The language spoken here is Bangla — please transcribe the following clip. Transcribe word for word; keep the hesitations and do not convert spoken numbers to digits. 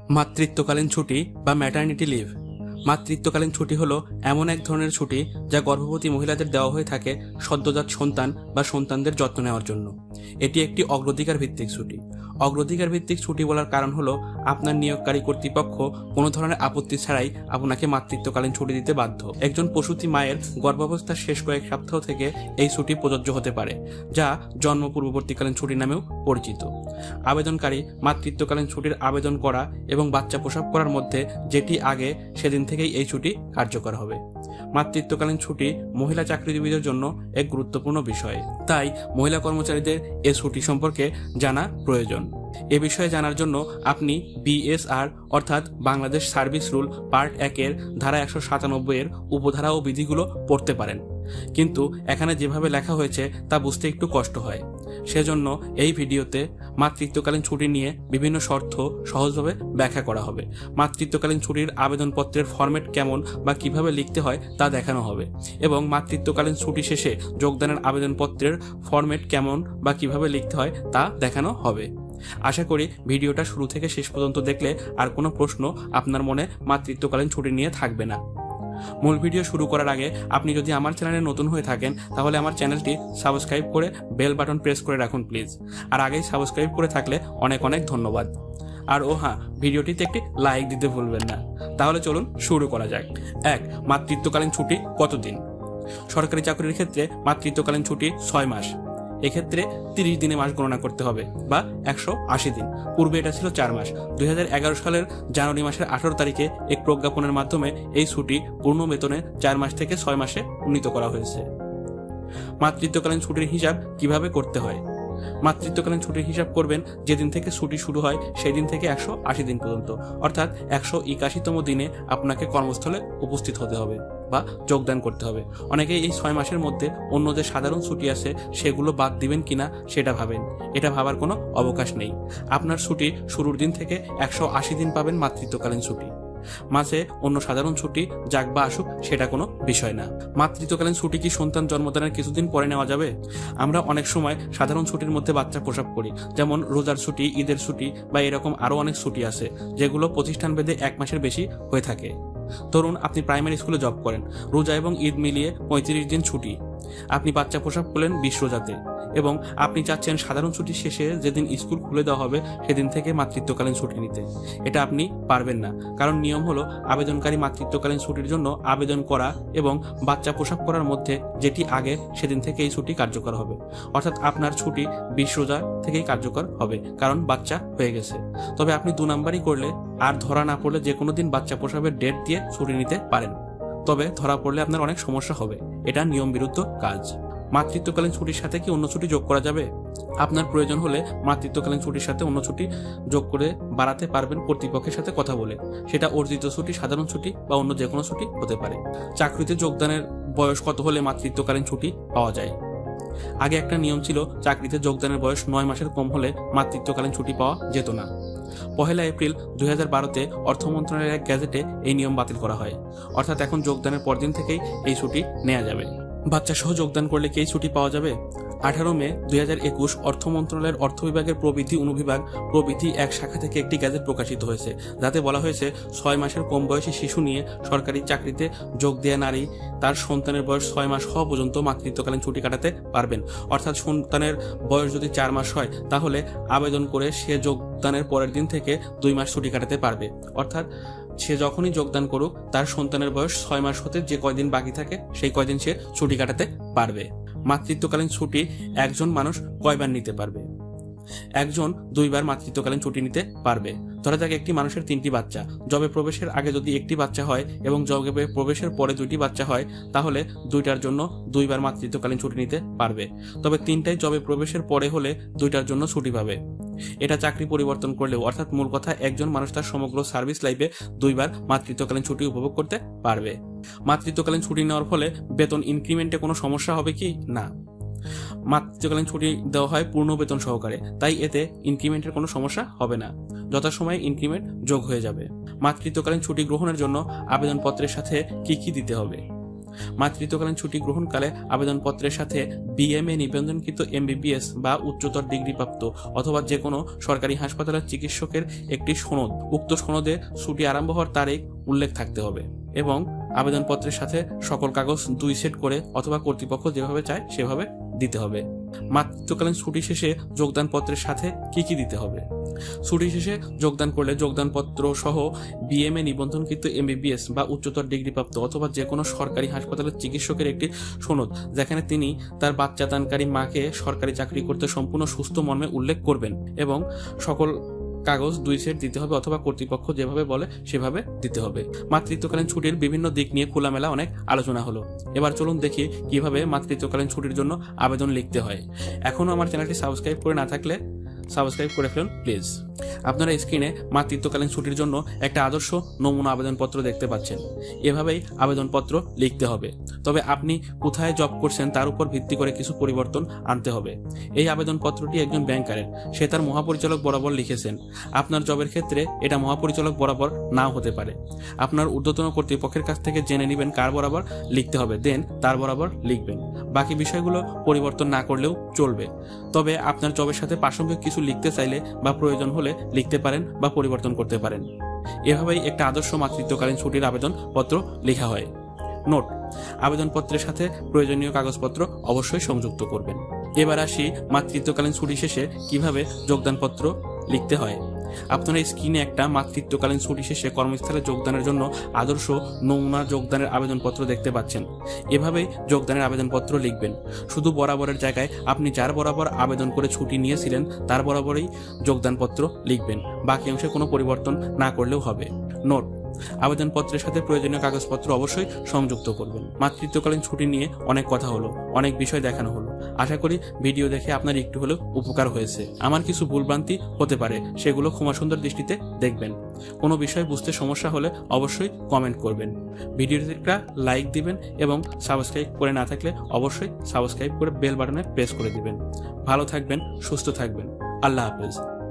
মাতৃত্বকালীন ছুটি বা ম্যাটারনিটি লিভ। মাতৃত্বকালীন ছুটি হলো এমন এক ধরনের ছুটি যা গর্ভবতী মহিলাদের দেওয়া হয়ে থাকে সদ্যজাত সন্তান বা সন্তানদের যত্ন নেওয়ার জন্য। এটি একটি অগ্রাধিকার ভিত্তিক ছুটি। অগ্রাধিকার ভিত্তিক ছুটি বলার কারণ হলো আপনার নিয়োগকারী কর্তৃপক্ষ কোনো ধরনের আপত্তি ছাড়াই আপনাকে মাতৃত্বকালীন ছুটি দিতে বাধ্য। একজন প্রসূতি মায়ের গর্ভাবস্থার শেষ কয়েক সপ্তাহ থেকে এই ছুটি প্রযোজ্য হতে পারে, যা জন্ম পূর্ববর্তীকালীন ছুটি নামেও পরিচিত। আবেদনকারী মাতৃত্বকালীন ছুটির আবেদন করা এবং বাচ্চা প্রসব করার মধ্যে যেটি আগে সেদিন থেকেই এই ছুটি কার্যকর হবে। মাতৃত্বকালীন ছুটি মহিলা চাকরিজীবীদের জন্য এক গুরুত্বপূর্ণ বিষয়, তাই মহিলা কর্মচারীদের এ ছুটি সম্পর্কে জানা প্রয়োজন। এ বিষয়ে জানার জন্য আপনি বিএসআর অর্থাৎ বাংলাদেশ সার্ভিস রুল পার্ট একের ধারা একশো সাতানব্বই এর উপধারা ও বিধিগুলো পড়তে পারেন, কিন্তু এখানে যেভাবে লেখা হয়েছে তা বুঝতে একটু কষ্ট হয়। সেজন্য এই ভিডিওতে মাতৃত্বকালীন ছুটি নিয়ে বিভিন্ন শর্ত সহজভাবে ব্যাখ্যা করা হবে। মাতৃত্বকালীন ছুটির আবেদনপত্রের ফরম্যাট কেমন বা কিভাবে লিখতে হয় তা দেখানো হবে, এবং মাতৃত্বকালীন ছুটি শেষে যোগদানের আবেদনপত্রের ফরম্যাট কেমন বা কিভাবে লিখতে হয় তা দেখানো হবে। আশা করি ভিডিওটা শুরু থেকে শেষ পর্যন্ত দেখলে আর কোনো প্রশ্ন আপনার মনে মাতৃত্বকালীন ছুটি নিয়ে থাকবে না। মূল ভিডিও শুরু করার আগে আপনি যদি আমার চ্যানেলে নতুন হয়ে থাকেন তাহলে আমার চ্যানেলটি সাবস্ক্রাইব করে বেল বাটন প্রেস করে রাখুন প্লিজ। আর আগেই সাবস্ক্রাইব করে থাকলে অনেক অনেক ধন্যবাদ। আর ও হ্যাঁ, ভিডিওটিতে একটি লাইক দিতে ভুলবেন না। তাহলে চলুন শুরু করা যাক। এক, মাতৃত্বকালীন ছুটি কতদিন? সরকারি চাকরির ক্ষেত্রে মাতৃত্বকালীন ছুটি ছয় মাস। এক্ষেত্রে তিরিশ দিনে মাস গণনা করতে হবে বা একশো আশি দিন। পূর্বে এটা ছিল চার মাস। দুই হাজার এগারো সালের জানুয়ারি মাসের আঠারো তারিখে এক প্রজ্ঞাপনের মাধ্যমে এই ছুটি পূর্ণ বেতনে চার মাস থেকে ছয় মাসে উন্নীত করা হয়েছে। মাতৃত্বকালীন ছুটির হিসাব কিভাবে করতে হয়? মাতৃত্বকালীন ছুটির হিসাব করবেন যেদিন থেকে ছুটি শুরু হয় সেই দিন থেকে একশো আশি দিন পর্যন্ত, অর্থাৎ একশো একাশিতম দিনে আপনাকে কর্মস্থলে উপস্থিত হতে হবে বা যোগদান করতে হবে। অনেকেই এই ছয় মাসের মধ্যে অন্য যে সাধারণ ছুটি আছে সেগুলো বাদ দিবেন কিনা সেটা ভাবেন। এটা ভাবার কোনো অবকাশ নেই। আপনার ছুটি শুরুর দিন থেকে একশো আশি দিন পাবেন মাতৃত্বকালীন ছুটি। মাসে অন্য সাধারণ ছুটি যাক বা আসুক সেটা কোনো বিষয় না। মাতৃত্বকালীন ছুটি কি সন্তান জন্মদানের কিছুদিন পরে নেওয়া যাবে? আমরা অনেক সময় সাধারণ ছুটির মধ্যে বাচ্চা প্রসব করি, যেমন রোজার ছুটি, ঈদের ছুটি বা এরকম আরো অনেক ছুটি আছে যেগুলো প্রতিষ্ঠান ভেদে এক মাসের বেশি হয়ে থাকে। ধরুন আপনি প্রাইমারি স্কুলে জব করেন, রোজা এবং ঈদ মিলিয়ে পঁয়ত্রিশ দিন ছুটি। আপনি বাচ্চা প্রসব করলেন বিশ রোজাতে এবং আপনি চাচ্ছেন সাধারণ ছুটি শেষে যেদিন স্কুল খুলে দেওয়া হবে সেদিন থেকে মাতৃত্বকালীন ছুটি নিতে। এটা আপনি পারবেন না, কারণ নিয়ম হলো আবেদনকারী মাতৃত্বকালীন ছুটির জন্য আবেদন করা এবং বাচ্চা প্রসব করার মধ্যে যেটি আগে সেদিন থেকে এই ছুটি কার্যকর হবে। অর্থাৎ আপনার ছুটি বিশ রোজা থেকেই কার্যকর হবে, কারণ বাচ্চা হয়ে গেছে। তবে আপনি দু নাম্বারই করলে আর ধরা না পড়লে যে কোনো দিন বাচ্চা প্রসবের ডেট দিয়ে ছুটি নিতে পারেন, তবে ধরা পড়লে আপনার অনেক সমস্যা হবে। এটা নিয়ম বিরুদ্ধ কাজ। মাতৃত্বকালীন ছুটির সাথে কি অন্য ছুটি যোগ করা যাবে? আপনার প্রয়োজন হলে মাতৃত্বকালীন ছুটির সাথে অন্য ছুটি যোগ করে বাড়াতে পারবেন কর্তৃপক্ষের সাথে কথা বলে। সেটা অর্জিত ছুটি, সাধারণ ছুটি বা অন্য যে কোনো ছুটি হতে পারে। চাকরিতে যোগদানের বয়স কত হলে মাতৃত্বকালীন ছুটি পাওয়া যায়? আগে একটা নিয়ম ছিল, চাকরিতে যোগদানের বয়স নয় মাসের কম হলে মাতৃত্বকালীন ছুটি পাওয়া যেত না। পহেলা এপ্রিল দুই হাজার বারোতে অর্থ মন্ত্রণালয়ের এক গ্যাজেটে এই নিয়ম বাতিল করা হয়। অর্থাৎ এখন যোগদানের পরদিন থেকেই এই ছুটি নেওয়া যাবে। বাচ্চা সহ যোগদান করলে কি এই ছুটি পাওয়া যাবে? আঠারো মে দুই হাজার একুশ অর্থ মন্ত্রণালয়ের অর্থ বিভাগের প্রবৃদ্ধি অনুবিভাগ প্রবৃদ্ধি এক শাখা থেকে একটি গ্যাজেট প্রকাশিত হয়েছে, যাতে বলা হয়েছে ছয় মাসের কম বয়সী শিশু নিয়ে সরকারি চাকরিতে যোগ দেয়া নারী তার সন্তানের বয়স ছয় মাস হওয়া পর্যন্ত মাতৃত্বকালীন ছুটি কাটাতে পারবেন। অর্থাৎ সন্তানের বয়স যদি চার মাস হয় তাহলে আবেদন করে সে যোগদানের পরের দিন থেকে দুই মাস ছুটি কাটাতে পারবে। অর্থাৎ সে যখনই যোগদান করুক তার সন্তানের বয়স ছয় মাস হতে যে কয়দিন বাকি থাকে সেই কয়দিন সে ছুটি কাটাতে পারবে। মাতৃত্বকালীন ছুটি একজন মানুষ কয়বার নিতে পারবে? একজন দুইবার মাতৃত্বকালীন ছুটি নিতে পারবে। ধরা যাক একটি মানুষের তিনটি বাচ্চা। জবে প্রবেশের আগে যদি একটি বাচ্চা হয় এবং জবে প্রবেশের পরে দুইটি বাচ্চা হয় তাহলে দুইটার জন্য দুইবার মাতৃত্বকালীন ছুটি নিতে পারবে। তবে তিনটাই জবে প্রবেশের পরে হলে দুইটার জন্য ছুটি পাবে। এটা চাকরি পরিবর্তন করলেও, অর্থাৎ মূল কথা একজন মানুষ তার সমগ্র সার্ভিস লাইফে দুইবার মাতৃত্বকালীন ছুটি উপভোগ করতে পারবে। মাতৃত্বকালীন ছুটি নেওয়ার ফলে বেতন ইনক্রিমেন্টে কোনো সমস্যা হবে কি? না। মাতৃত্বকালীন ছুটি দেওয়া হয় পূর্ণ বেতন সহকারে, তাই এতে ইনক্রিমেন্টের কোনো সমস্যা হবে না। যথাসময়ে ইনক্রিমেন্ট যোগ হয়ে যাবে। মাতৃত্বকালীন ছুটি গ্রহণের জন্য আবেদনপত্রের সাথে কি কি দিতে হবে? মাতৃত্বকালীন ছুটি গ্রহণকালে আবেদনপত্রের সাথে বিএমএ নিবন্ধনকৃত এমবিবিএস বা উচ্চতর ডিগ্রিপ্রাপ্ত অথবা যে কোনো সরকারি হাসপাতালের চিকিৎসকের একটি সনদ, উক্ত সনদে ছুটি আরম্ভ হওয়ার তারিখ উল্লেখ থাকতে হবে এবং আবেদনপত্রের সাথে সকল কাগজ দুই সেট করে অথবা কর্তৃপক্ষ যেভাবে চায় সেভাবে দিতে হবে। মাতৃত্বকালীন ছুটি শেষে যোগদান পত্রের সাথে কি কি দিতে হবে? ছুটি শেষে যোগদান করলে যোগদানপত্র সহ বিএমএ নিবন্ধনকৃত এমবিবিএস বা উচ্চতর ডিগ্রিপ্রাপ্ত অথবা যে কোনো সরকারি হাসপাতালের চিকিৎসকের একটি সনদ, যেখানে তিনি তার বাচ্চাদানকারী মাকে সরকারি চাকরি করতে সম্পূর্ণ সুস্থ মর্মে উল্লেখ করবেন এবং সকল কাগজ দুই সেট দিতে হবে অথবা কর্তৃপক্ষ যেভাবে বলে সেভাবে দিতে হবে। মাতৃত্বকালীন ছুটির বিভিন্ন দিক নিয়ে খোলামেলা অনেক আলোচনা হলো। এবার চলুন দেখি কিভাবে মাতৃত্বকালীন ছুটির জন্য আবেদন লিখতে হয়। এখনো আমার চ্যানেলটি সাবস্ক্রাইব করে না থাকলে সাবস্ক্রাইব করে ফেলুন প্লিজ। আপনারা স্ক্রিনে মাতৃত্বকালীন ছুটির জন্য একটা আদর্শ নমুনা আবেদনপত্র দেখতে পাচ্ছেন। এভাবেই আবেদনপত্র লিখতে হবে। তবে আপনি কোথায় জব করছেন তার উপর ভিত্তি করে কিছু পরিবর্তন আনতে হবে। এই আবেদনপত্রটি একজন ব্যাংকারের, সে তার মহাপরিচালক বরাবর লিখেছেন। আপনার জবের ক্ষেত্রে এটা মহাপরিচালক বরাবর নাও হতে পারে। আপনার ঊর্ধ্বতন কর্তৃপক্ষের কাছ থেকে জেনে নেবেন কার বরাবর লিখতে হবে, দেন তার বরাবর লিখবেন। বাকি বিষয়গুলো পরিবর্তন না করলেও চলবে। তবে আপনার জবের সাথে প্রাসঙ্গিক কিছু লিখতে চাইলে বা প্রয়োজন হলে লিখতে পারেন বা পরিবর্তন করতে পারেন। এভাবেই একটা আদর্শ মাতৃত্বকালীন ছুটির আবেদনপত্র লেখা হয়। নোট: আবেদনপত্রের সাথে প্রয়োজনীয় কাগজপত্র অবশ্যই সংযুক্ত করবেন। এবার আসি মাতৃত্বকালীন ছুটি শেষে কিভাবে যোগদানপত্র লিখতে হয়। আপনারা স্ক্রিনে একটা মাতৃত্বকালীন ছুটি শেষে কর্মস্থলে যোগদানের জন্য আদর্শ নমুনা যোগদানের আবেদনপত্র দেখতে পাচ্ছেন। এভাবেই যোগদানের আবেদনপত্র লিখবেন। শুধু বরাবরের জায়গায় আপনি যার বরাবর আবেদন করে ছুটি নিয়েছিলেন তার বরাবরই যোগদানপত্র লিখবেন। বাকি অংশে কোনো পরিবর্তন না করলেও হবে। নোট: আবেদনপত্রের সাথে প্রয়োজনীয় কাগজপত্র অবশ্যই সংযুক্ত করবেন। মাতৃত্বকালীন ছুটি নিয়ে অনেক কথা হলো, অনেক বিষয় দেখানো হলো। আশা করি ভিডিও দেখে আপনার একটু হলেও উপকার হয়েছে। আমার কিছু ভুলভ্রান্তি হতে পারে, সেগুলো ক্ষমা সুন্দর দৃষ্টিতে দেখবেন। কোনো বিষয় বুঝতে সমস্যা হলে অবশ্যই কমেন্ট করবেন। ভিডিওতে একটা লাইক দিবেন এবং সাবস্ক্রাইব করে না থাকলে অবশ্যই সাবস্ক্রাইব করে বেল বাটনে প্রেস করে দিবেন। ভালো থাকবেন, সুস্থ থাকবেন। আল্লাহ হাফেজ।